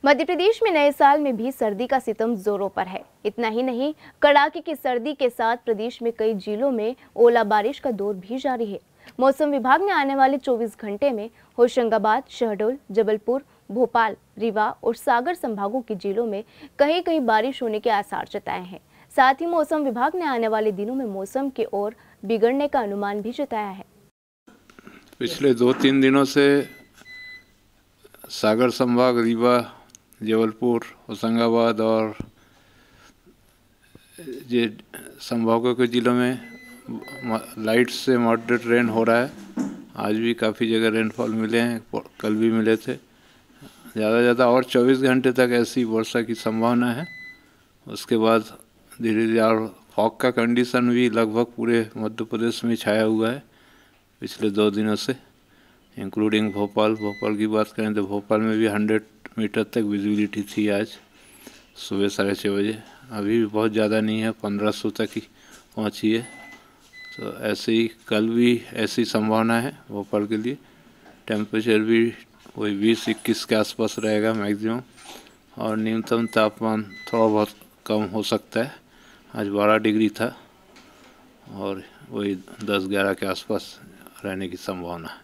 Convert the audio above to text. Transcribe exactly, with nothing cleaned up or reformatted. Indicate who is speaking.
Speaker 1: मध्य प्रदेश में नए साल में भी सर्दी का सितम जोरों पर है। इतना ही नहीं, कड़ाके की सर्दी के साथ प्रदेश में कई जिलों में ओला बारिश का दौर भी जारी है। मौसम विभाग ने आने वाले चौबीस घंटे में होशंगाबाद, शहडोल, जबलपुर, भोपाल, रीवा और सागर संभागों के जिलों में कहीं कहीं बारिश होने के आसार जताए हैं। साथ ही मौसम विभाग ने आने वाले दिनों में मौसम के और बिगड़ने का अनुमान भी जताया है।
Speaker 2: पिछले दो तीन दिनों से सागर संभाग, रीवा, जबलपुर, होशंगाबाद और ये संभागों के ज़िलों में लाइट से मॉडरेट रेन हो रहा है। आज भी काफ़ी जगह रेनफॉल मिले हैं, कल भी मिले थे। ज़्यादा ज़्यादा और चौबीस घंटे तक ऐसी वर्षा की संभावना है। उसके बाद धीरे धीरे और फॉग का कंडीशन भी लगभग पूरे मध्य प्रदेश में छाया हुआ है पिछले दो दिनों से, इंक्लूडिंग भोपाल। भोपाल की बात करें तो भोपाल में भी हंड्रेड मीटर तक विजिबिलिटी थी आज सुबह साढ़े छः बजे। अभी भी बहुत ज़्यादा नहीं है, पंद्रह सौ तक ही पहुँची है। तो ऐसे ही कल भी ऐसी संभावना है भोपाल के लिए। टेम्परेचर भी वही बीस इक्कीस के आसपास रहेगा मैक्सिमम, और न्यूनतम तापमान थोड़ा बहुत कम हो सकता है। आज बारह डिग्री था और वही दस ग्यारह के आसपास रहने की संभावना है।